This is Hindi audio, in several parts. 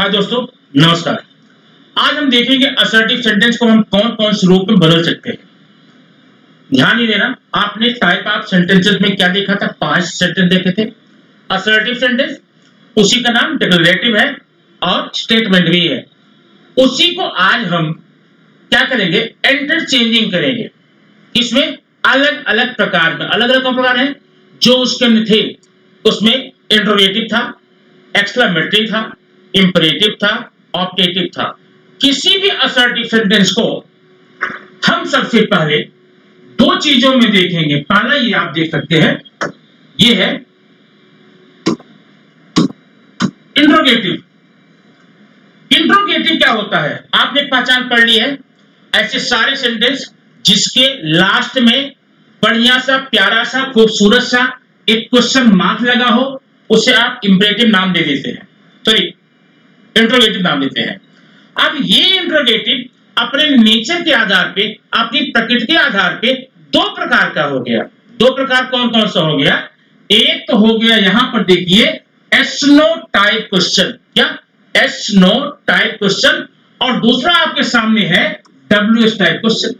हाय दोस्तों, नमस्कार। आज हम देखेंगे असर्टिव सेंटेंस को हम कौन कौन से रूप में बदल सकते हैं। ध्यान ही देना, आपने टाइप ऑफ सेंटेंसेस में क्या देखा था? 5 सेंटेंस देखे थे। असर्टिव सेंटेंस, उसी का नाम डिक्लेरेटिव है और स्टेटमेंट भी है। उसी को आज हम क्या करेंगे? इंटरचेंजिंग करेंगे। इसमें अलग अलग प्रकार में अलग अलग प्रकार हैं जो उसके अंदर थे। उसमें इंट्रोगेटिव था, एक्सक्लेमेटरी था, इंपरेटिव था, ऑप्टेटिव था। किसी भी असर्टिव सेंटेंस को हम सबसे पहले 2 चीजों में देखेंगे। पहला ये आप देख सकते हैं, ये है इंट्रोगेटिव। इंट्रोगेटिव क्या होता है? आपने पहचान पढ़ ली है। ऐसे सारे सेंटेंस जिसके लास्ट में बढ़िया सा, प्यारा सा, खूबसूरत सा एक क्वेश्चन मार्क लगा हो, उसे आप इंपरेटिव नाम दे देते हैं, सॉरी इंट्रोगेटिव नाम देते हैं। अब ये इंट्रोगेटिव अपने नेचर के आधार पे, अपनी प्रकृति के आधार पे 2 प्रकार का हो गया। 2 प्रकार कौन कौन सा हो गया? एक तो हो गया यहां पर देखिए एस नो टाइप क्वेश्चन। क्या? Yes no type question. और दूसरा आपके सामने है डब्ल्यूएस टाइप क्वेश्चन।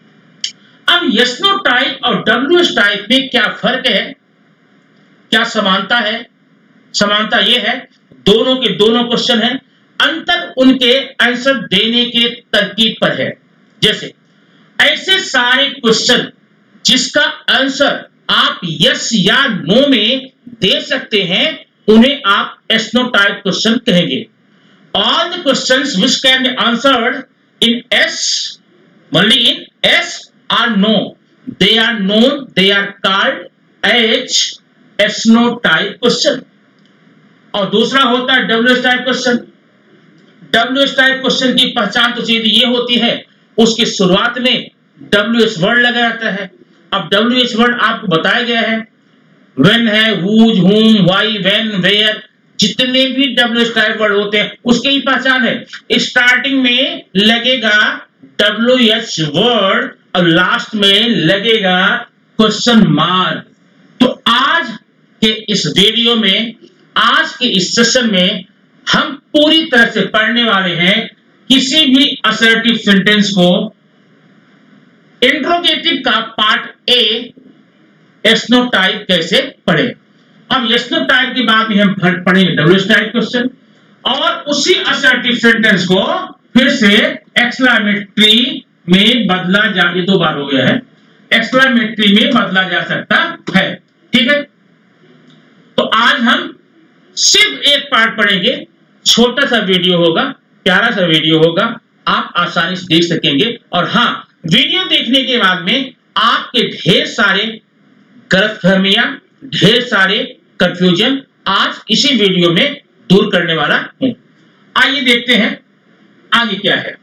अब यस नो टाइप और डब्ल्यूएस टाइप में क्या फर्क है, क्या समानता है? समानता यह है, दोनों के दोनों क्वेश्चन हैं। अंतर उनके आंसर देने के तरकीब पर है। जैसे ऐसे सारे क्वेश्चन जिसका आंसर आप यस या नो में दे सकते हैं, उन्हें आप एस नो टाइप क्वेश्चन कहेंगे। All the questions which can be answered in yes, only in yes or no, they are known, they are called as S no type question। और दूसरा होता है WS type question. WS type question की पहचान तो सीधी ये होती है, उसकी शुरुआत में WS वर्ड लगा जाता है। अब WS वर्ड आपको बताया गया है, when है, whose, whom, why, when, where, जितने भी WS टाइप वर्ड होते हैं उसकी ही पहचान है। स्टार्टिंग में लगेगा WS वर्ड और लास्ट में लगेगा क्वेश्चन मार्क। तो आज के इस वीडियो में, आज के इस सेशन में हम पूरी तरह से पढ़ने वाले हैं किसी भी असर्टिव सेंटेंस को। इंट्रोगेटिव का part A, yes no type कैसे पढ़े। अब एस नो टाइप के बाद में हम पढ़ेंगे डब्ल्यूएस टाइप क्वेश्चन, और उसी असर्टिव सेंटेंस को फिर से एक्सक्लेमेटरी में बदला जा, ये 2 बार हो गया है, एक्सक्लेमेटरी में बदला जा सकता है। ठीक है, तो आज हम सिर्फ एक पार्ट पढ़ेंगे। छोटा सा वीडियो होगा, प्यारा सा वीडियो होगा, आप आसानी से देख सकेंगे। और हाँ, वीडियो देखने के बाद में आपके ढेर सारे गलतफहमियां, ढेर सारे कंफ्यूजन आज इसी वीडियो में दूर करने वाला हूं। आइए देखते हैं आगे क्या है।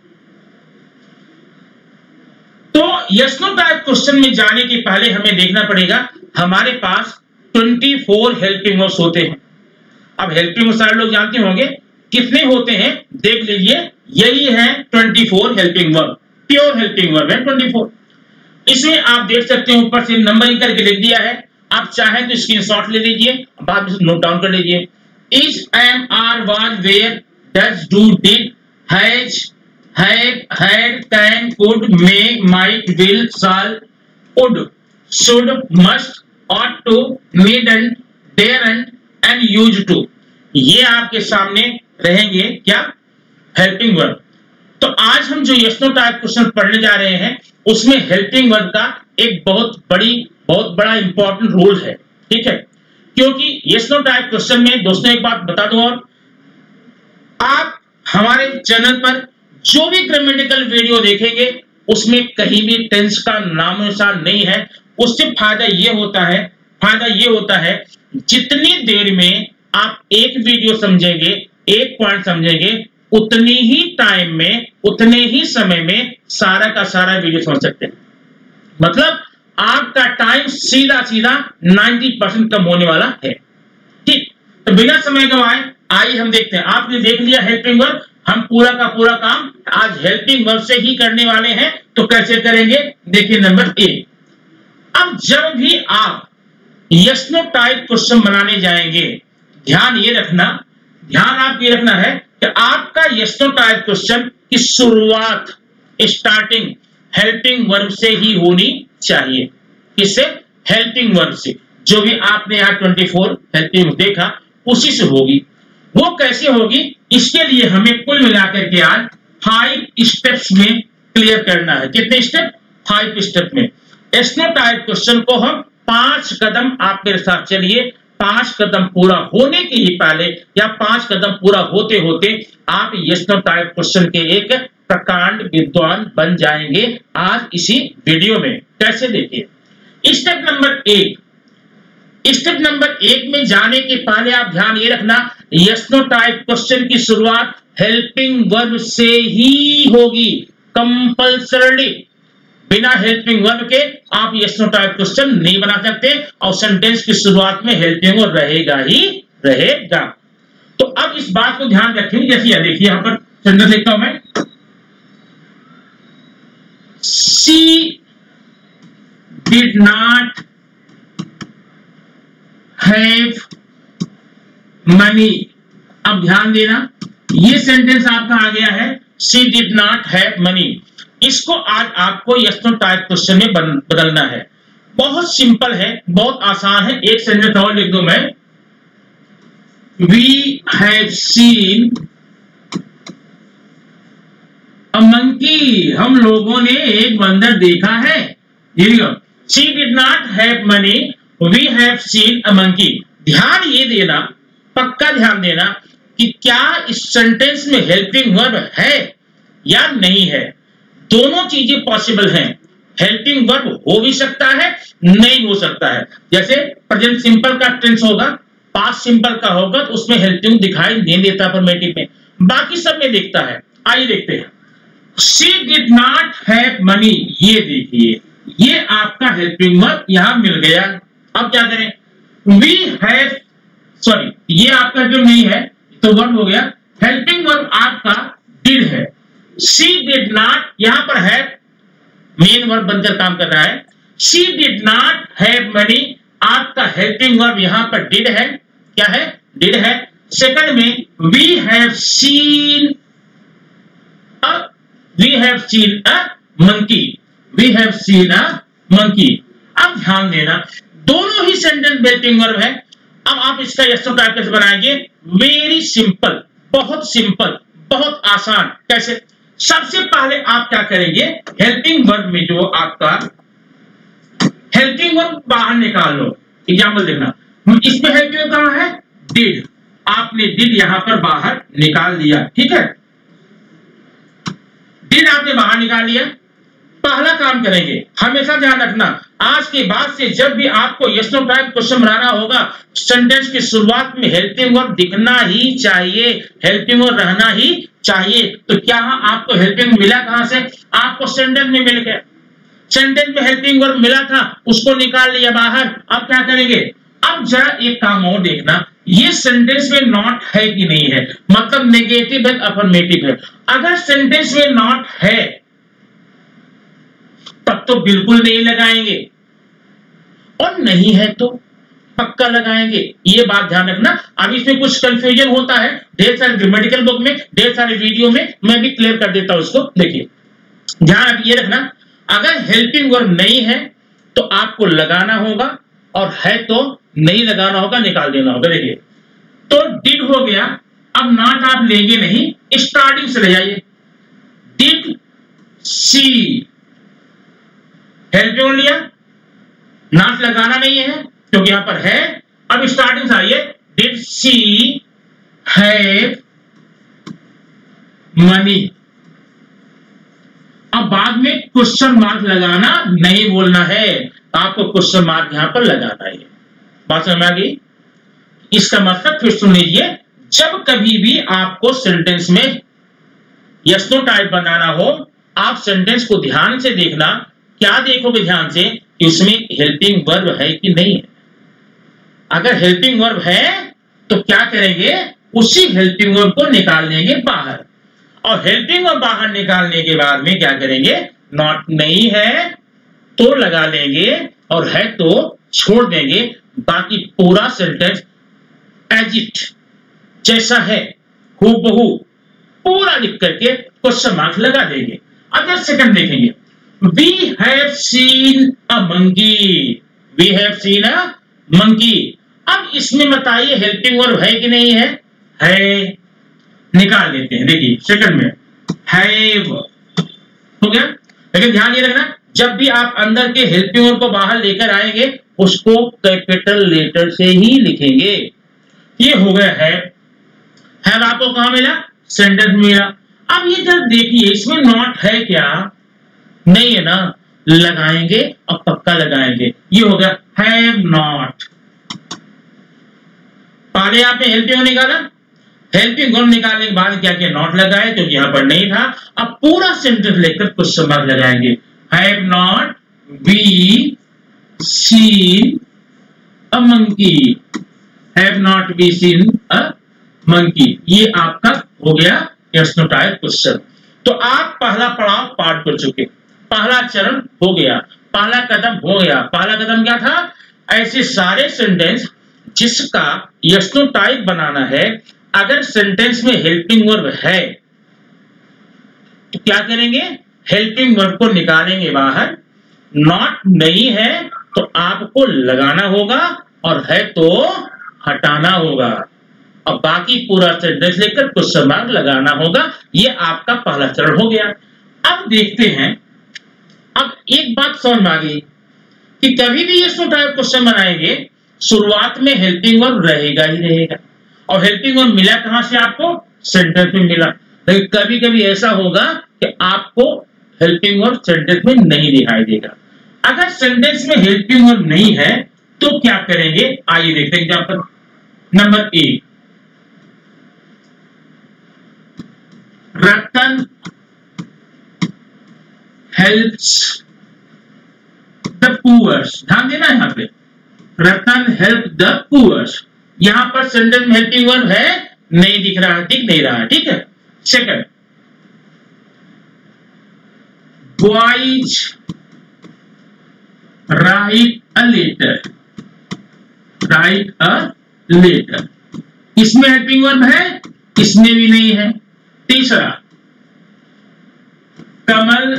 तो यस नो टाइप क्वेश्चन में जाने के पहले हमें देखना पड़ेगा, हमारे पास 24 हेल्पिंग वर्ब्स होते हैं। अब हेल्पिंग वर्ब्स सारे लोग जानते होंगे, कितने होते हैं देख लीजिए। यही है 24 helping verb, pure helping verb है 24। इसमें आप देख सकते हैं ऊपर से नंबरिंग करके लिख दिया है। आप चाहें तो स्क्रीनशॉट ले लीजिए, बाद में नोट डाउन कर लीजिए। Is, am, are, was, were, does, do, did, has, have, had, can, could, may, might, will, shall, would, should, must, ought to, needn't, daren't and used to। ये आपके सामने रहेंगे क्या? Helping verb. तो आज हम जो यस नो टाइप क्वेश्चन पढ़ने जा रहे हैं, उसमें हेल्पिंग वर्ब का एक बहुत बड़ा इंपॉर्टेंट रोल है। ठीक है, क्योंकि यस नो टाइप क्वेश्चन में दोस्तों एक बात बता दूं, और आप हमारे चैनल पर जो भी ग्रामेटिकल वीडियो देखेंगे उसमें कहीं भी टेंस का नामो निशान नहीं है। उससे फायदा ये होता है जितनी देर में आप एक वीडियो समझेंगे, एक पॉइंट समझेंगे, उतनी ही टाइम में, उतने ही समय में सारा का सारा वीडियो समझ सकते हैं। मतलब आपका टाइम सीधा 90% कम होने वाला है। ठीक, तो बिना समय गंवाए आइए हम देखते हैं। आपने देख लिया हेल्पिंग वर्ब, हम पूरा का पूरा काम आज हेल्पिंग वर्ब से ही करने वाले हैं। तो कैसे करेंगे देखिए, नंबर 1। अब जब भी आप यस नो टाइप क्वेश्चन बनाने जाएंगे, ध्यान आपको ये रखना है कि आपका यस नो टाइप क्वेश्चन की शुरुआत स्टार्टिंग हेल्पिंग वर्ब से ही होनी चाहिए। किससे? हेल्पिंग वर्ब से। जो भी आपने यहाँ 24 हेल्पिंग देखा उसी से होगी। वो कैसे होगी, इसके लिए हमें कुल मिलाकर के आज 5 स्टेप्स में क्लियर करना है। कितने स्टेप? 5 स्टेप में। यस नो टाइप क्वेश्चन को हम 5 कदम, आप मेरे साथ चलिए, 5 कदम पूरा होने के ही पहले या 5 कदम पूरा होते होते आप यस नो टाइप क्वेश्चन के एक प्रकांड विद्वान बन जाएंगे आज इसी वीडियो में। कैसे? देखिए स्टेप नंबर 1। स्टेप नंबर 1 में जाने के पहले आप ध्यान ये रखना, यस नो टाइप क्वेश्चन की शुरुआत हेल्पिंग वर्ब से ही होगी कंपल्सरली। बिना हेल्पिंग वर्ब के आप यस नो टाइप क्वेश्चन नहीं बना सकते और सेंटेंस की शुरुआत में हेल्पिंग वर्ब रहेगा ही रहेगा। तो अब इस बात को ध्यान रखेंगे। जैसे यह देखिए, यहां पर सेंटेंस लिखता हूं मैं, she did not have money. अब ध्यान देना, ये सेंटेंस आपका आ गया है, she did not have money. इसको आज आपको यस नो टाइप क्वेश्चन में बदलना है। बहुत सिंपल है, बहुत आसान है। एक सेंटेंस और लिख दूं मैं, we have seen a monkey. हम लोगों ने एक बंदर देखा है। She did not have money, we have seen a monkey. ध्यान ये देना, पक्का ध्यान देना कि क्या इस सेंटेंस में हेल्पिंग वर्ब है या नहीं है। दोनों चीजें पॉसिबल हैं। हेल्पिंग वर्ब हो भी सकता है, नहीं हो सकता है। जैसे प्रेजेंट सिंपल का टेंस होगा, पास्ट सिंपल का होगा तो उसमें हेल्पिंग दिखाई नहीं देता अफर्मेटिव में, बाकी सब में दिखता है। आइए देखते हैं, she did not have money. ये देखिए, ये आपका हेल्पिंग वर्ब यहां मिल गया। अब क्या करें, वी हैव, सॉरी ये आपका जो नहीं है तो वर्ब हो गया, हेल्पिंग वर्ब आपका डिड है। शी डिड नॉट यहां पर है, मेन वर्ब बनकर काम कर रहा है। She did not have money, आपका हेल्पिंग वर्ब यहां पर डिड है। क्या है? डिड है। सेकंड में we have seen a monkey, we have seen a monkey. अब ध्यान देना, दोनों ही सेंटेंस हेल्पिंग वर्ब है। अब आप इसका यस नो टाइप कैसे बनाएंगे? वेरी सिंपल, बहुत आसान। कैसे? सबसे पहले आप क्या करेंगे, हेल्पिंग वर्ब में जो आपका हेल्पिंग वर्ब बाहर निकाल लो। एग्जाम्पल देखना, इसमें हेल्पिंग वर्ब कहां है? डिड। आपने डिड यहां पर बाहर निकाल दिया। ठीक है, डिड आपने बाहर निकाल लिया। पहला काम करेंगे, हमेशा ध्यान रखना, आज के बाद से जब भी आपको यस नो टाइप क्वेश्चन बनाना होगा, सेंटेंस की शुरुआत में हेल्पिंग वर्ब दिखना ही चाहिए, हेल्पिंग वर्ब रहना ही चाहिए। तो क्या आपको हेल्पिंग मिला कहां से? आपको सेंटेंस में मिल गया। सेंटेंस में हेल्पिंग वर्ब मिला था, उसको निकाल लिया बाहर। अब क्या करेंगे? अब जरा एक काम और देखना, ये सेंटेंस में नॉट है कि नहीं है, मतलब नेगेटिव है अफर्मेटिव है। अगर सेंटेंस में नॉट है तब तो बिल्कुल नहीं लगाएंगे, और नहीं है तो पक्का लगाएंगे। ये बात ध्यान रखना। अब इसमें कुछ कंफ्यूजन होता है, ढेर सारे ग्रामेटिकल बुक में, ढेर सारे वीडियो में मैं भी क्लियर कर देता हूं उसको। देखिए ध्यान ये रखना, अगर हेल्पिंग वर्ब नहीं है तो आपको लगाना होगा, और है तो नहीं लगाना होगा, निकाल देना होगा। देखिए, तो डिड हो गया। अब नॉट आप लेंगे नहीं, स्टार्टिंग से ले जाइए। डिड सी, हेल्पिंग वर्ब लिया, नॉट लगाना नहीं है क्योंकि यहां पर है। अब स्टार्टिंग से आइए, डिड सी हैव मनी। अब बाद में क्वेश्चन मार्क लगाना नहीं बोलना है, आपको क्वेश्चन मार्क यहां पर लगाना है। बात समझ में आ गई? इसका मतलब फिर सुन लीजिए, जब कभी भी आपको सेंटेंस में यस नो टाइप बनाना हो, आप सेंटेंस को ध्यान से देखना। क्या देखोगे ध्यान से कि उसमें हेल्पिंग वर्ब है कि नहीं है। अगर हेल्पिंग वर्ब है तो क्या करेंगे, उसी हेल्पिंग वर्ब को निकाल देंगे बाहर, और हेल्पिंग वर्ब बाहर निकालने के बाद में क्या करेंगे, नॉट नहीं है तो लगा लेंगे, और है तो छोड़ देंगे। बाकी पूरा सेंटेंस एज इट जैसा है हूबहू पूरा लिख करके क्वेश्चन मार्क लगा देंगे। अब जब सेकंड देखेंगे, we have seen a monkey, we have seen a monkey. अब इसमें बताइए हेल्पिंग वर्ब है कि नहीं है? है, निकाल लेते हैं। देखिए सेकंड में हैव हो गया, लेकिन ध्यान ये रखना जब भी आप अंदर के हेल्पिंग वर्ब को बाहर लेकर आएंगे उसको कैपिटल लेटर से ही लिखेंगे। ये हो गया हैव आपको कहां मिला? सेंटेंस मिला। अब ये जब देखिए इसमें नॉट है क्या? नहीं है ना, लगाएंगे और पक्का लगाएंगे। ये हो गया हैव नॉट। पहले आपने हेल्पिंग वर्ब निकाला, हेल्पिंग वर्ब निकालने के बाद क्या किया? नॉट लगाए क्योंकि यहां पर नहीं था। अब पूरा सेंटेंस लेकर क्वेश्चन मार्क लगाएंगे। Have not we seen a monkey, have not we seen a monkey. ये आपका हो गया यस नो टाइप क्वेश्चन। तो आप पहला पड़ाव पार कर चुके, पहला चरण हो गया, पहला कदम हो गया। पहला कदम क्या था? ऐसे सारे सेंटेंस जिसका यस नो टाइप बनाना है, अगर सेंटेंस में हेल्पिंग वर्ब है तो क्या करेंगे? हेल्पिंग वर्ब को निकालेंगे बाहर। नॉट नहीं है तो आपको लगाना होगा और है तो हटाना होगा, और बाकी पूरा सेंटेंस लेकर क्वेश्चन मार्क लगाना होगा। ये आपका पहला चरण हो गया। अब देखते हैं, अब एक बात समझ में आ गई कि कभी भी ये टाइप क्वेश्चन बनाएंगे शुरुआत में हेल्पिंग वर्ब रहेगा ही रहेगा। और हेल्पिंग वर्ब मिला कहां से आपको? सेंटेंस में मिला। लेकिन कभी कभी ऐसा होगा कि आपको हेल्पिंग वर्ब सेंटेंस में नहीं दिखाई देगा। अगर सेंटेंस में हेल्पिंग वर्ब नहीं है तो क्या करेंगे? आइए देखते हैं example number 1, Ratan helps the poors. ध्यान देना यहां पे, रतन हेल्प द पुअर्स। यहां पर सेंटेंस में हेल्पिंग वर्ब है? नहीं दिख रहा, दिख नहीं रहा। ठीक है। Second, boys write a letter, write a letter. इसमें हेल्पिंग वर्ब है? इसमें भी नहीं है। तीसरा, कमल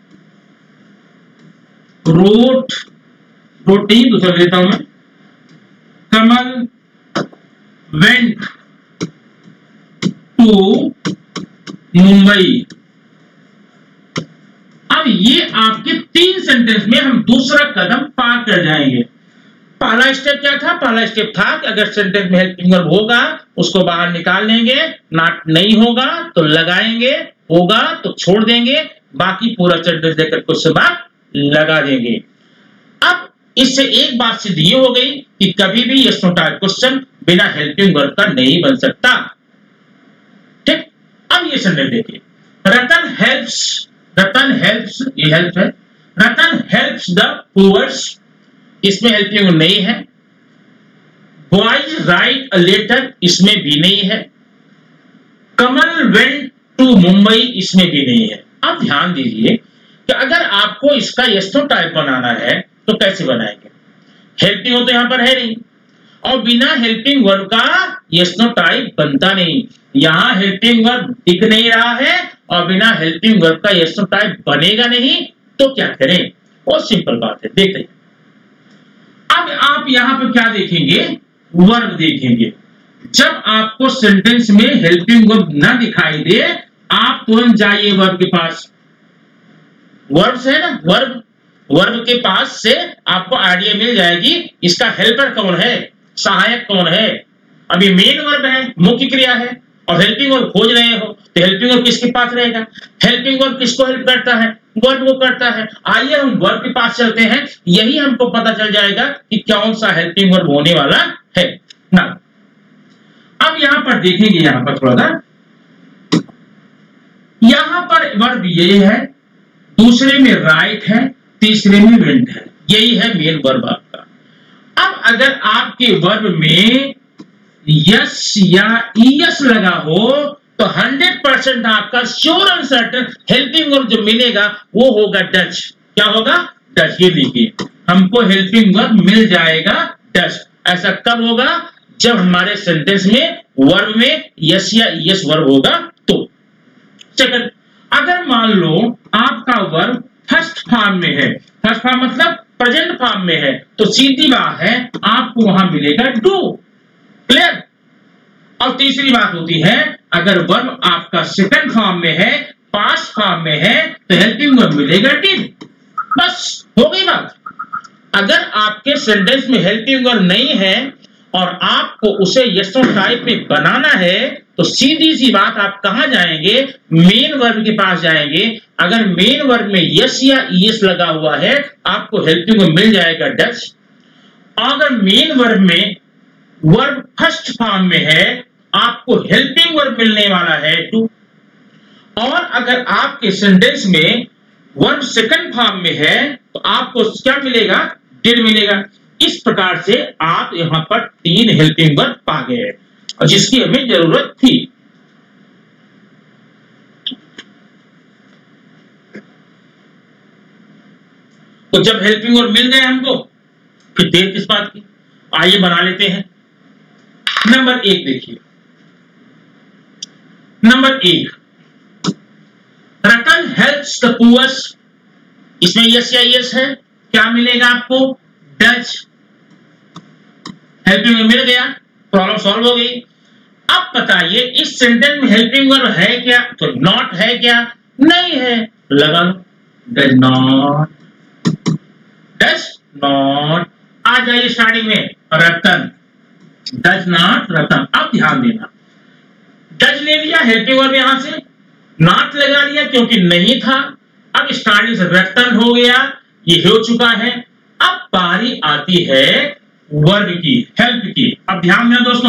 रोट, रोट नहीं दूसरा देता हूं मैं, कमल वेंट टू मुंबई। अब ये आपके 3 सेंटेंस में हम दूसरा कदम पार कर जाएंगे। पहला स्टेप क्या था? पहला स्टेप था कि अगर सेंटेंस में हेल्पिंग वर्ब होगा उसको बाहर निकाल लेंगे, नॉट नहीं होगा तो लगाएंगे, होगा तो छोड़ देंगे, बाकी पूरा सेंटेंस देकर क्वेश्चन मार्क लगा देंगे। अब इससे एक बात सिद्ध ये हो गई कि कभी भी यस नो टाइप क्वेश्चन बिना हेल्पिंग वर्ब का नहीं बन सकता। ठीक। अब ये सेंटेंस देखिए, रतन हेल्प्स, रतन हेल्प्स, ये हेल्प है, रतन हेल्प्स द पुअर्स, इसमें हेल्पिंग नहीं है। बॉयज राइट अ लेटर, इसमें भी नहीं है। कमल वेंट टू मुंबई, इसमें भी नहीं है। अब ध्यान दीजिए कि अगर आपको इसका यस नो टाइप बनाना है तो कैसे बनाएंगे? हेल्पिंग वर्ब तो यहां पर है नहीं, और बिना हेल्पिंग वर्ब का यस नो टाइप बनता नहीं। यहां हेल्पिंग वर्ब दिख नहीं रहा है और बिना हेल्पिंग वर्ब का यस नो टाइप बनेगा नहीं, तो क्या करें? बहुत सिंपल बात है, देखते हैं। अब आप यहां पर क्या देखेंगे? वर्ब देखेंगे। जब आपको सेंटेंस में हेल्पिंग वर्ब ना दिखाई दे, आप तुरंत जाइए वर्ब के पास। वर्ब है ना, वर्ब, वर्ब के पास से आपको आइडिया मिल जाएगी इसका हेल्पर कौन है, सहायक कौन है। अभी मेन वर्ब है, मुख्य क्रिया है, और हेल्पिंग वर्ब खोज रहे हो तो हेल्पिंग वर्ब किसके पास रहेगा? हेल्पिंग वर्ब किसको हेल्प करता है? वर्ब को करता है। आइए हम वर्ब के पास चलते हैं, यही हमको पता चल जाएगा कि कौन सा हेल्पिंग वर्ब होने वाला है ना। अब यहां पर देखेंगे, यहां पर थोड़ा सा, यहां पर वर्ब ये है, दूसरे में राइट है, तीसरे में वेंट है। यही है मेन वर्ब आपका। अब अगर आपके वर्ब में यस या ईएस लगा हो तो 100% आपका sure and certain helping verb जो मिलेगा वो होगा डच। क्या होगा? डच। ये लिखिए, हमको हेल्पिंग वर्ब मिल जाएगा डच। ऐसा कब होगा? जब हमारे सेंटेंस में वर्ब में यस या ईएस वर्ब होगा तो। सेकंड, अगर मान लो आपका वर्ब फर्स्ट फॉर्म में है, फर्स्ट फॉर्म मतलब प्रेजेंट फॉर्म में है, तो सीधी बात है आपको वहां मिलेगा डू। क्लियर? और तीसरी बात होती है अगर वर्ब आपका सेकंड फॉर्म में है, पास्ट फॉर्म में है, तो हेल्पिंग वर्ब मिलेगा डिड। बस हो गई बात। अगर आपके सेंटेंस में हेल्पिंग वर्ब नहीं है और आपको उसे यस नो टाइप में बनाना है, तो सीधी सी बात आप कहां जाएंगे? मेन वर्ब के पास जाएंगे। अगर मेन वर्ब में यस या ईएस लगा हुआ है, आपको हेल्पिंग वर्ब मिल जाएगा डज। अगर मेन वर्ब में वर्ब फर्स्ट फॉर्म में है, आपको हेल्पिंग वर्ब मिलने वाला है टू। और अगर आपके सेंटेंस में वर्ब सेकंड फॉर्म में है, तो आपको क्या मिलेगा? डिड मिलेगा। इस प्रकार से आप यहां पर 3 हेल्पिंग वर्ब पा गए और जिसकी हमें जरूरत थी। तो जब हेल्पिंग वर्ब मिल गए हमको, फिर देर किस बात की? आइए बना लेते हैं। नंबर 1 देखिए, number 1, Ratan helps the poors. इसमें यस या यस है, क्या मिलेगा आपको? डज। हेल्पिंग वर्ब मिल गया, प्रॉब्लम सॉल्व हो गई। अब बताइए इस सेंटेंस में हेल्पिंग वर्ब है क्या? तो नॉट है क्या? नहीं है, लगा लो डज नॉट, डज नॉट। आ जाइए स्टार्टिंग में, रतन, डज नॉट रतन। अब ध्यान देना, डज ले लिया हेल्पिंग वर्ब यहां से, नॉट लगा लिया क्योंकि नहीं था। अब स्टार्टिंग से रतन हो गया, ये हो चुका है। अब बारी आती है वर्ब की, हेल्प की। अब ध्यान देना दोस्तों,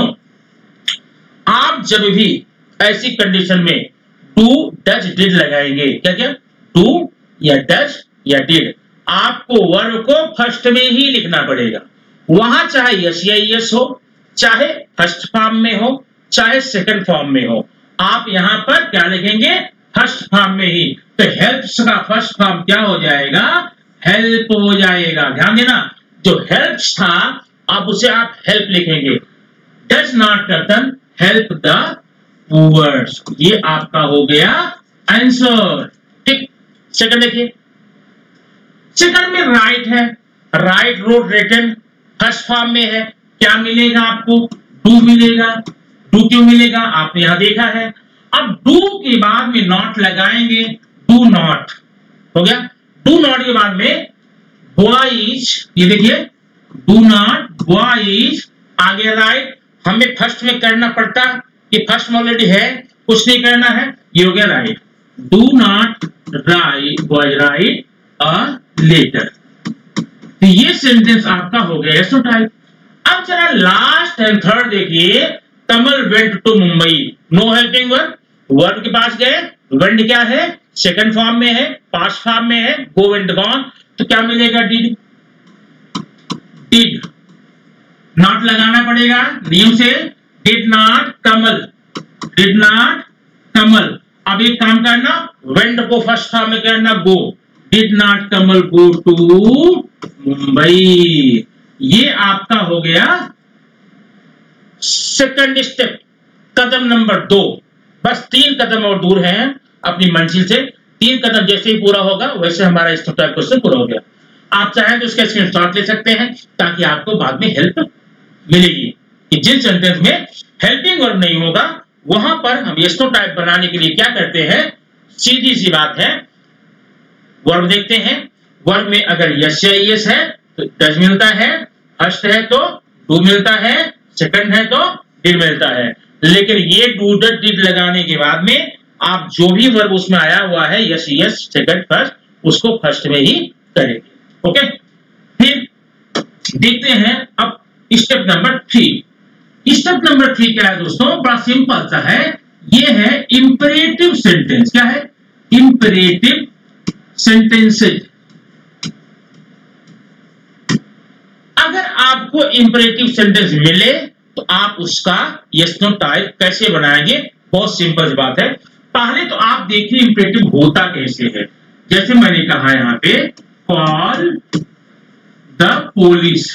आप जब भी ऐसी कंडीशन में डू डज डिड लगाएंगे, क्या क्या? डू या डज या डिड, आपको वर्ब को फर्स्ट में ही लिखना पड़ेगा। वहां चाहे यस या यस हो, चाहे फर्स्ट फॉर्म में हो, चाहे सेकंड फॉर्म में हो, आप यहां पर क्या लिखेंगे? फर्स्ट फॉर्म में ही। तो हेल्प्स का फर्स्ट फॉर्म क्या हो जाएगा? हेल्प हो जाएगा। ध्यान देना, जो हेल्प्स था अब उसे आप हेल्प लिखेंगे। Does not Ratan help the poors, ये आपका हो गया आंसर। ठीक, सेकंड देखिए, सेकंड में राइट है, write wrote written, first form में है, क्या मिलेगा आपको? डू मिलेगा। डू क्यों मिलेगा? आपने यहां देखा है। अब डू के बाद में नॉट लगाएंगे, डू नॉट हो गया। डू नॉट के बाद में बॉयज, ये देखिए डू नॉट बॉयज, आगे राइट। हमें फर्स्ट में करना पड़ता कि फर्स्ट में ऑलरेडी है, कुछ नहीं करना है, ये हो गया write. Do not write boys write a letter. तो ये सेंटेंस आपका हो गया यस नो टाइप। अब जरा लास्ट एंड थर्ड देखिए, Kamal went to Mumbai, no helping verb, verb के पास गए, वेंट क्या है? सेकंड फॉर्म में है, पास्ट फॉर्म में है, गो वेंट गॉन, तो क्या मिलेगा? डिड। डिड नॉट लगाना पड़ेगा नियम से, did not Kamal, did not Kamal. अब एक काम करना, वेंट को फर्स्ट फॉर्म में करना, go, did not Kamal go to Mumbai. ये आपका हो गया सेकंड स्टेप, कदम नंबर 2। बस 3 कदम और दूर हैं अपनी मंजिल से। 3 कदम जैसे ही पूरा होगा वैसे हमारा इस टाइप क्वेश्चन पूरा हो गया। आप चाहें तो इसका स्क्रीनशॉट ले सकते हैं ताकि आपको बाद में हेल्प मिलेगी कि जिन सेंटेंस में हेल्पिंग वर्ब नहीं होगा वहां पर हम यस नो टाइप बनाने के लिए क्या करते हैं? सीधी सी बात है, वर्ब देखते हैं, वर्ब में अगर यस या यस है तो डज मिलता है, फर्स्ट है तो डू मिलता है, सेकंड है तो डिड मिलता है। लेकिन ये डू डज डिड लगाने के बाद में आप जो भी वर्ब उसमें आया हुआ है यस यस सेकंड फर्स्ट, उसको फर्स्ट में ही करेंगे। ओके, फिर देखते हैं अब स्टेप नंबर 3। स्टेप नंबर 3 क्या है दोस्तों? बड़ा सिंपल सा है, ये है इंपरेटिव सेंटेंस। क्या है? Imperative sentences. अगर आपको इंपरेटिव सेंटेंस मिले तो आप उसका यस नो टाइप कैसे बनाएंगे? बहुत सिंपल बात है। पहले तो आप देखिए इंपरेटिव होता कैसे है। जैसे मैंने कहा यहां पे, कॉल द पुलिस,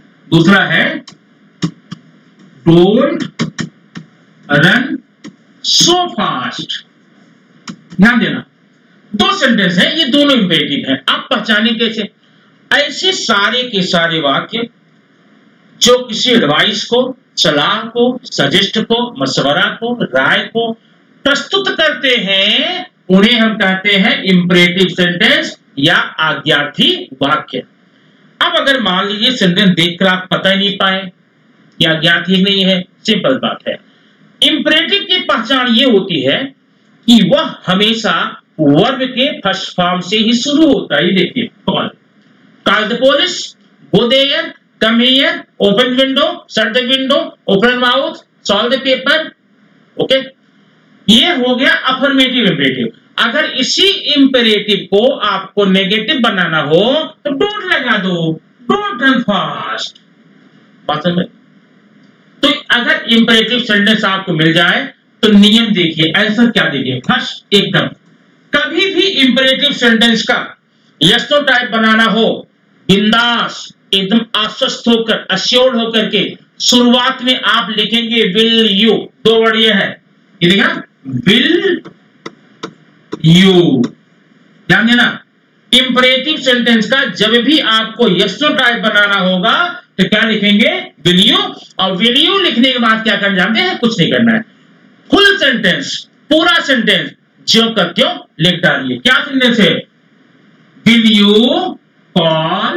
दूसरा है डोंट रन सो फास्ट। ध्यान देना, दो सेंटेंस है, ये दोनों इंपेरेटिव है। आप पहचाने कैसे? ऐसे सारे के सारे वाक्य जो किसी एडवाइस को, सलाह को, सजेस्ट को, मशवरा को, राय को प्रस्तुत करते हैं, उन्हें हम कहते हैं इंपेरेटिव सेंटेंस या आज्ञार्थी वाक्य। अब अगर मान लीजिए सेंटेंस देखकर आप पता ही नहीं पाए कि आज्ञार्थी नहीं है, सिंपल बात है। इंपेरेटिव की पहचान ये होती है कि वह हमेशा वर्ब के फर्स्ट फॉर्म से ही शुरू होता है। देखिए, call the police, go there, come here, open window, shut the window, open mouth, solve the paper. Okay, ये हो गया अफर्मेटिव इंपेरेटिव। अगर इसी इंपेरेटिव को आपको नेगेटिव बनाना हो तो डोंट लगा दो, डोंट रन फास्ट। बात समझ? तो अगर इंपेरेटिव सेंटेंस आपको मिल जाए तो नियम देखिए, आंसर क्या देखिए। फर्स्ट, एकदम कभी भी इंपेरेटिव सेंटेंस का यस नो टाइप बनाना हो, बिंदास एकदम आश्वस्त होकर, अश्योर्ड होकर के शुरुआत में आप लिखेंगे विल यू। दो वर्ड ये है, ये देखा, विल यू। ध्यान देना, इंपेरेटिव सेंटेंस का जब भी आपको यस नो टाइप बनाना होगा तो क्या लिखेंगे? Will you. और विल यू लिखने के बाद क्या करना जानते हैं? कुछ नहीं करना है, फुल सेंटेंस, पूरा सेंटेंस ज्यों का त्यों लिख डालिए। क्या सेंटेंस है? Will you call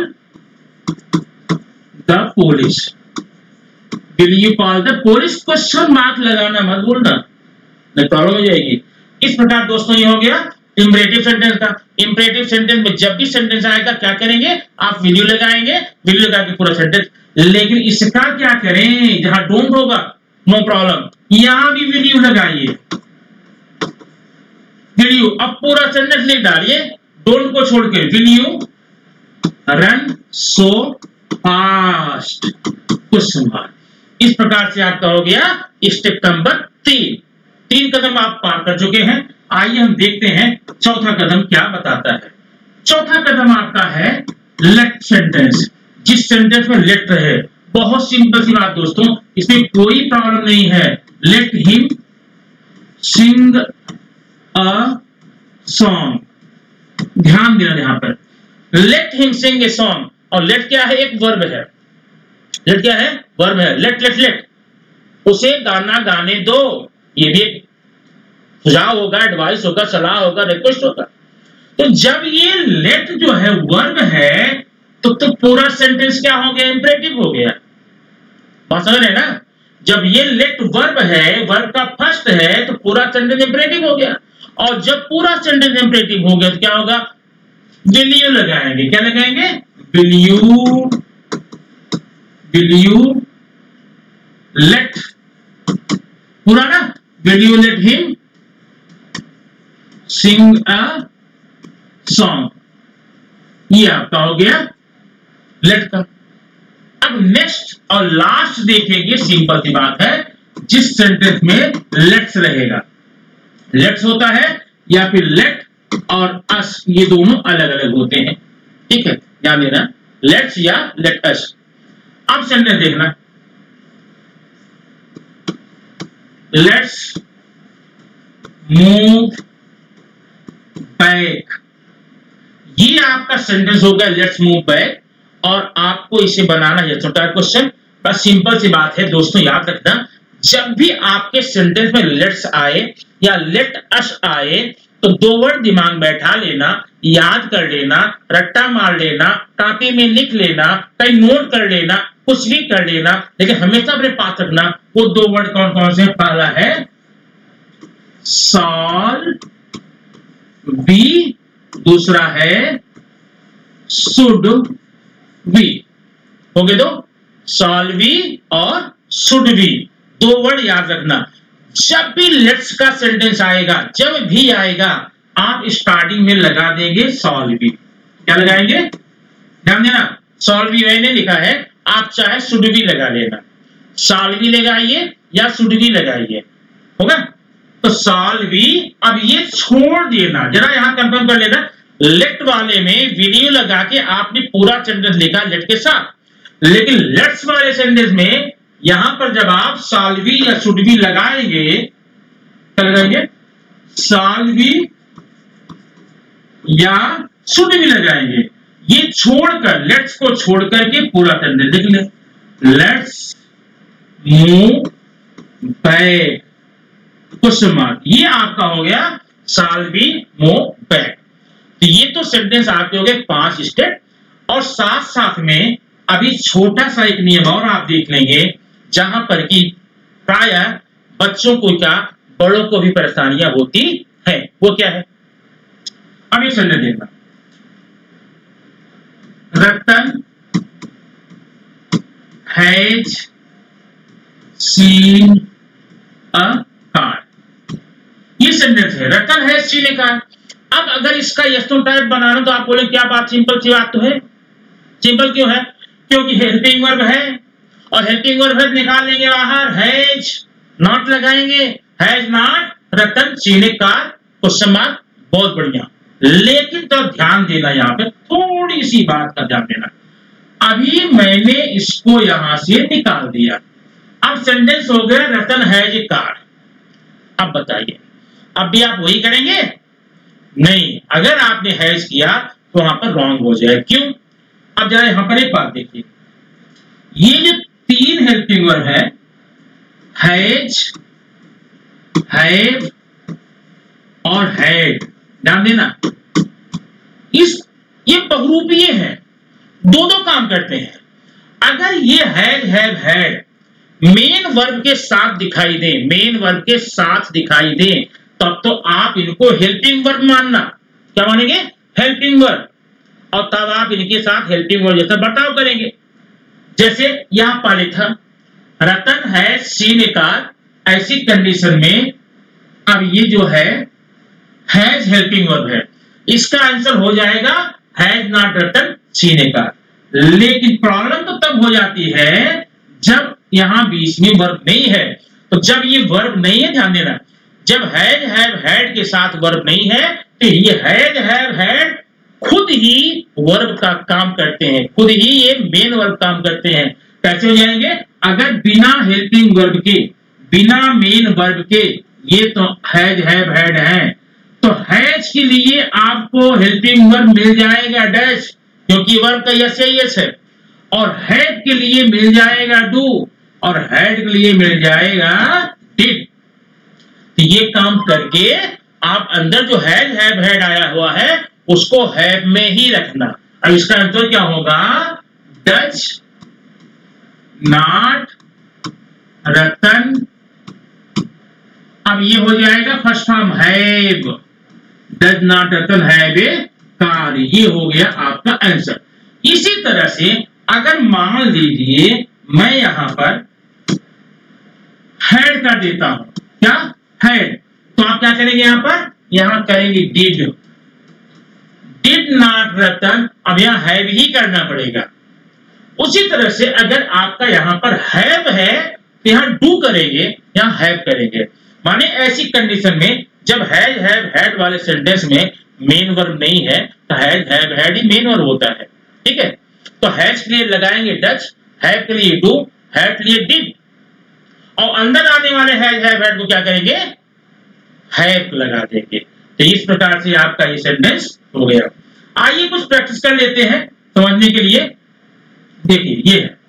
the police, will you call the police. Question mark लगाना मत भूलना, नहीं प्रॉब्लम हो जाएगी। इस प्रकार दोस्तों ये हो गया इंपेरेटिव सेंटेंस का। इंपेरेटिव सेंटेंस में जब भी सेंटेंस आएगा क्या करेंगे? आप विल यू लगाएंगे, विल यू लगा के पूरा सेंटेंस। लेकिन इसका क्या करें? जहां डोंट होगा नो प्रॉब्लम, यहां भी विल यू लगाइए, विल यू। अब पूरा सेंटेंस लिख डालिए, डोंट को छोड़ के। Will you run so fast, question mark. इस प्रकार से आपका हो गया स्टेप नंबर 3। 3 कदम आप पार कर चुके हैं। आइए हम देखते हैं चौथा कदम क्या बताता है। चौथा कदम आपका है लेट सेंटेंस। जिस सेंटेंस में लेट रहे, बहुत सिंपल सी बात दोस्तों, इसमें कोई प्रॉब्लम नहीं है। Let him sing a song. ध्यान देना यहां पर, let him sing a song. और लेट क्या है? एक वर्ब है। लेट क्या है? वर्ब है। लेट लेट लेट, उसे गाना गाने दो। ये भी एक सुझाव होगा, एडवाइस होगा, सलाह होगा, रिक्वेस्ट होगा। तो जब ये लेट जो है वर्ब है तो पूरा सेंटेंस क्या हो गया? इंपेरेटिव हो गया। बात समझ रहे हैं ना? जब ये लेट वर्ब है, वर्ब का फर्स्ट है, तो पूरा सेंटेंस इंपेरेटिव हो गया। और जब पूरा सेंटेंस इंपेरेटिव हो गया तो क्या होगा? विल यू लगाएंगे। क्या लगाएंगे? विल यू लेट, पूरा ना, will you let him sing a song. ये आपका हो गया लेट का। अब नेक्स्ट और लास्ट देखेंगे, सिंपल सी बात है, जिस सेंटेंस में लेट्स रहेगा। लेट्स होता है या फिर लेट और अस, ये दोनों अलग अलग होते हैं। ठीक है, ध्यान देना, लेट्स या लेट अस। अब सेंटेंस देखना, लेट्स मूव बैक। ये आपका सेंटेंस हो गया लेट्स मूव बैक। और आपको इसे बनाना है छोटा क्वेश्चन। बस सिंपल सी बात है दोस्तों, याद रखना, जब भी आपके सेंटेंस में लेट्स आए या लेट अस आए तो दो वर्ड दिमाग में बैठा लेना, याद कर लेना, रट्टा मार लेना, कॉपी में लिख लेना, कहीं नोट कर लेना, कुछ भी कर लेना, लेकिन हमेशा अपने पास रखना वो दो वर्ड कौन कौन से। पहला है सॉल बी, दूसरा है शुड बी। हो गए दो, सॉल बी और शुड बी, दो वर्ड याद रखना। जब भी लेट्स का सेंटेंस आएगा, जब भी आएगा, आप स्टार्टिंग में लगा देंगे सॉल बी। क्या लगाएंगे? ध्यान देना, सॉल बी मैंने लिखा है, आप चाहे शुड बी लगा लेना। सॉल बी लगाइए या शुड बी लगाइए, होगा? तो सॉल बी। अब ये छोड़ देना, जरा यहां कंफर्म कर लेना, लेट वाले में वीडियो लगा के आपने पूरा सेंटेंस लिखा लेट के साथ, लेकिन लेट्स वाले सेंटेंस में यहां पर जब आप सॉल बी या शुड बी लगाएंगे क्या लगाएंगे? साल भी या शुड भी लगाएंगे। ये छोड़कर, लेट्स को छोड़ करके पूरा सेंटेंस लिख ले। Let's move back question mark, ये आपका हो गया साल भी मूव बैक। तो ये तो सेंटेंस आपके हो गए 5 स्टेप। और साथ साथ में अभी छोटा सा एक नियम और आप देख लेंगे, जहां पर कि प्राय बच्चों को क्या बड़ों को भी परेशानियां होती है। वो क्या है? अब ये सेंटेंस देखना, Ratan has seen a car. ये सेंटेंस है, Ratan has seen a car. अब अगर इसका यस नो टाइप बनाना तो आप बोले क्या बात, सिंपल सी बात तो है। सिंपल क्यों है? क्योंकि हेल्पिंग वर्ब है, और हेल्पिंग वर्ब है निकाल लेंगे बाहर, हैज नॉट लगाएंगे, has not Ratan seen a car question mark. बहुत बढ़िया, लेकिन तो ध्यान देना, यहां पे थोड़ी सी बात का ध्यान देना। अभी मैंने इसको यहां से निकाल दिया, अब सेंटेंस हो गया रतन हैज ए कार। अब बताइए, अब भी आप वही करेंगे? नहीं, अगर आपने हैज किया तो वहां पर रॉन्ग हो जाए। क्यों? अब जरा यहां पर एक बात देखिए, ये जो 3 हेल्पिंग वर्ब है, हैज, हैव और हैड, ध्यान देना, ये बहुरूपीय है, दो काम करते हैं। अगर ये has, have, had main verb के साथ दिखाई दे, मेन वर्ब के साथ दिखाई दे, तब तो आप इनको हेल्पिंग वर्ब मानना। क्या मानेंगे? Helping verb. और तब आप इनके साथ हेल्पिंग वर्ब जैसा बर्ताव करेंगे। जैसे यहां पाले था Ratan has seen a car, ऐसी कंडीशन में अब ये जो है हैज हेल्पिंग वर्ब है, इसका आंसर हो जाएगा has not Ratan seen a car. लेकिन प्रॉब्लम तो तब हो जाती है जब यहां बीच में वर्ब नहीं है। तो जब ये वर्ब नहीं है, ध्यान देना, जब हैज, हैव, हैड के साथ वर्ब नहीं है तो ये हैज, हैव, हैड खुद ही वर्ब का काम करते हैं, खुद ही ये मेन वर्ब काम करते हैं। कैसे हो जाएंगे? अगर बिना हेल्पिंग वर्ब के, बिना मेन वर्ब के ये तो हैज, हैव, हैड है, तो हैज के लिए आपको हेल्पिंग वर्ब मिल जाएगा डैश, क्योंकि वर्ब का यस या यस है। और हैड के लिए मिल जाएगा डू, और हैड के लिए मिल जाएगा डिड। तो ये काम करके आप अंदर जो हैज, हैव, हैड आया हुआ है उसको हैव में ही रखना। अब इसका आंसर क्या होगा? डज नॉट रतन, अब ये हो जाएगा first form have, does not Ratan have a car. ये हो गया आपका आंसर। इसी तरह से अगर मान लीजिए मैं यहां पर हैड कर देता हूं, क्या? हैड, तो आप क्या करेंगे? यहां करेंगे डिड, डिड नॉट रतन, अब यहां हैव ही करना पड़ेगा। उसी तरह से अगर आपका यहां पर हैव है तो यहां डू करेंगे, यहां हैव करेंगे। माने ऐसी कंडीशन में जब हैज, हैव, हैड वाले सेंटेंस में मेन वर्ब नहीं है तो हैज, हैव, हैड ही मेन वर्ब होता है। ठीक है, तो हैज के लिए लगाएंगे डज, हैव के लिए डू, हैड के लिए डिड, और अंदर आने वाले हैज, हैव, हैड को क्या करेंगे? हैव लगा देंगे। तो इस प्रकार से आपका ये सेंटेंस हो गया। आइए कुछ प्रैक्टिस कर लेते हैं समझने के लिए। देखिए ये है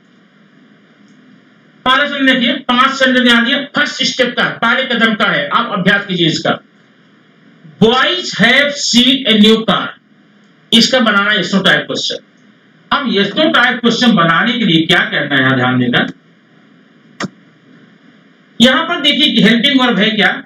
पहला सेंटेंस, देखिए 5 सेंटेंस ध्यान दिया। फर्स्ट स्टेप का, पहले कदम का है, आप अभ्यास कीजिए इसका। Boys have seen a new car, इसका बनाना यस नो टाइप क्वेश्चन। अब यस नो टाइप क्वेश्चन बनाने के लिए क्या करना है, ध्यान देना। यहां पर देखिए कि हेल्पिंग वर्ब है क्या?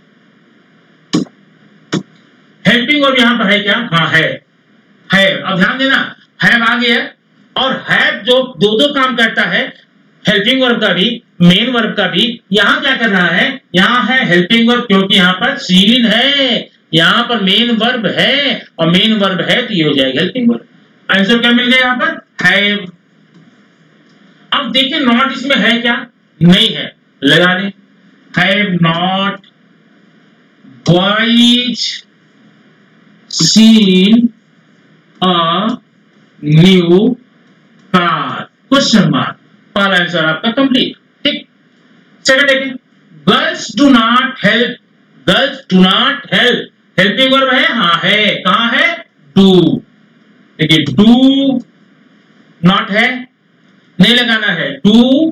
हेल्पिंग वर्ब यहां पर है क्या? हाँ है, हैव। अब ध्यान देना, हैव आ गया, और हैव जो दो काम करता है, हेल्पिंग वर्ब का भी, मेन वर्ब का भी। यहां क्या कर रहा है? यहां है हेल्पिंग वर्ब, क्योंकि यहां पर सीन है, यहां पर मेन वर्ब है, और मेन वर्ब है तो ये हो जाएगा हेल्पिंग वर्ब। आंसर क्या मिल गया? यहां पर हैव। अब देखिए नॉट इसमें है क्या? नहीं है, लगा दें have not boys seen a new car question mark. पहला आंसर आपका कंप्लीट। ठीक, सेकंड देखिए, girls do not help girls do not help, helping verb है, हाँ है, कहां है, डू। देखिए डू नॉट है, नहीं लगाना है, डू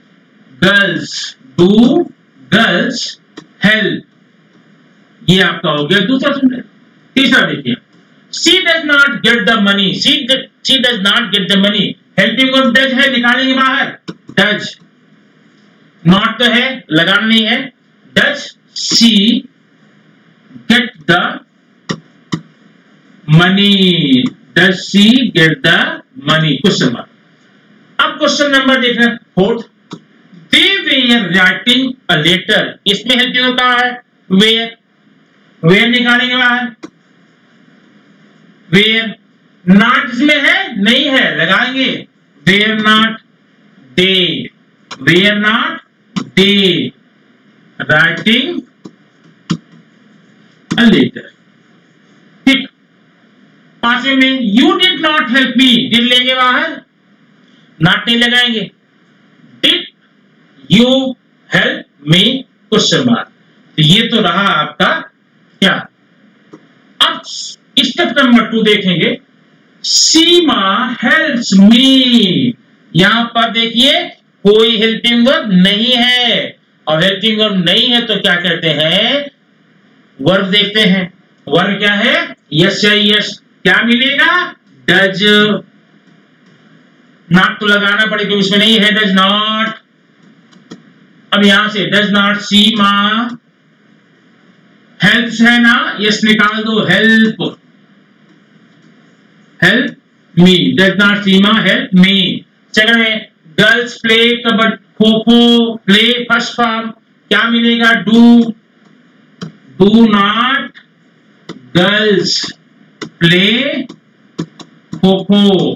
गर्ल्स हेल्प, ये आपका हो गया दूसरा सेंटेंस। तीसरा देखिए, she does not get the money, she does not get the money, helping verb does है, निकालेंगे बाहर, डज, नॉट तो है, लगाना नहीं है, does she get the money, does she get the money, question mark. अब क्वेश्चन नंबर देखना fourth, they were writing a letter, इसमें हेल्पिंग वर्ब कहां है, वेयर, वेयर निकालेंगे बाहर, वेयर, नॉट इसमें है, नहीं है, लगाएंगे, were not they, were not they writing a letter, ठीक। पांचवें में you did not help me, did लेंगे बाहर, नॉट नहीं लगाएंगे, did you help me, question mark. तो ये तो रहा आपका क्या। अब स्टेप नंबर 2 देखेंगे, सीमा हेल्प्स मी, यहां पर देखिए कोई हेल्पिंग वर्ब नहीं है, और हेल्पिंग वर्ब नहीं है तो क्या कहते हैं, वर्ब देखते हैं, वर्ब क्या है, यस या यस, क्या मिलेगा, डज, नॉट तो लगाना पड़ेगा, उसमें नहीं है, डज नॉट। अब यहां से डज नॉट सीमा हेल्प्स है ना, यस निकाल दो, help, help me, does not Seema help me. Second में girls play kabaddi, kho kho, play first form, क्या मिलेगा, do, do not girls play kho kho,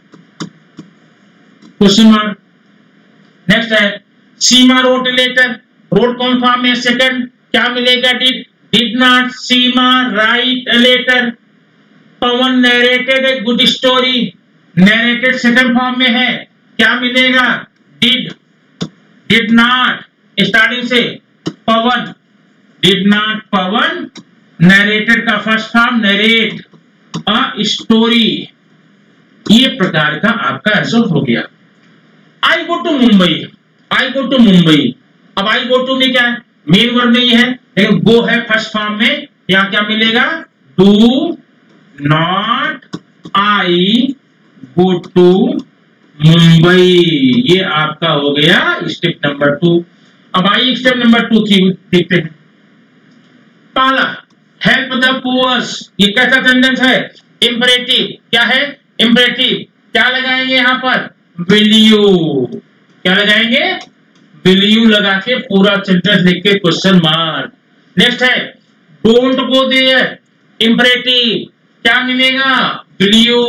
question mark. Next है सीमा रोट लेटर, रोट कौन फॉर्म में, सेकंड, क्या मिलेगा, did, did not Seema write a letter, Pawan narrated a good story, narrated second form में है, क्या मिलेगा, डिड, डिड नॉट, स्टार्टिंग से पवन, डिड नॉट पवन नरेटेड का first form narrate a story, ये प्रकार का आपका आंसर हो गया। I go to Mumbai, I go to Mumbai, अब आई गो टू में क्या है, मेन वर्ब नहीं है, लेकिन गो है फर्स्ट फॉर्म में, यहां क्या मिलेगा, do not I go to Mumbai, ये आपका हो गया स्टेप नंबर 2। अब आइए स्टेप नंबर 2 की देखते हैं। पहला, हेल्प द पुअर्स, ये कैसा सेंटेंस है, इंपरेटिव, क्या है, इंपरेटिव, क्या लगाएंगे यहां पर, विल यू, क्या लगाएंगे, विल यू लगा के पूरा सेंटेंस लिख के क्वेश्चन मार्क। नेक्स्ट है डोंट गो देयर, इंपरेटिव, क्या मिलेगा, विल यू,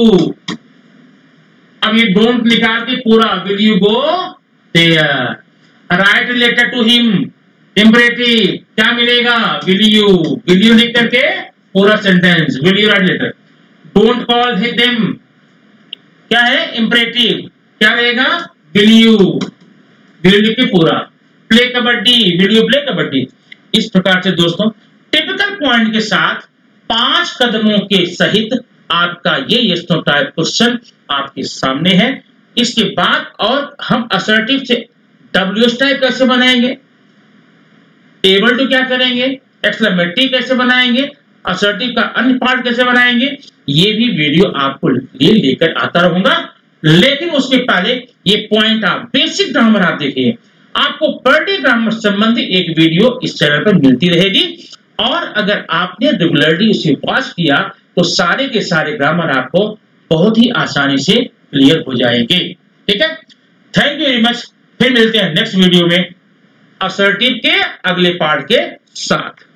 अब ये डोंट निकाल के पूरा will you go there. Write letter to him, imperative, क्या मिलेगा, विल यू लिख करके पूरा sentence, will you write letter. Don't call them, क्या है, इंपरेटिव, क्या रहेगा, विल यू लिख के पूरा। Play kabaddi, will you play kabaddi. इस प्रकार से दोस्तों टिपिकल पॉइंट के साथ 5 कदमों के सहित आपका ये यस नो टाइप क्वेश्चन आपके सामने है। इसके बाद और हम असर्टिव से WH टाइप कैसे बनाएंगे, टेबल टू क्या करेंगे, एक्सक्लेमेटरी कैसे बनाएंगे, असर्टिव का अन्य पार्ट कैसे बनाएंगे, ये भी वीडियो आपको लेकर आता रहूंगा। लेकिन उसके पहले ये पॉइंट आप बेसिक ग्रामर आप देखिए, आपको पर डे ग्रामर संबंधी एक वीडियो इस चैनल पर मिलती रहेगी, और अगर आपने रेगुलरली उसे वॉच किया तो सारे के सारे ग्रामर आपको बहुत ही आसानी से क्लियर हो जाएंगे। ठीक है, थैंक यू वेरी मच। फिर मिलते हैं नेक्स्ट वीडियो में असर्टिव के अगले पार्ट के साथ।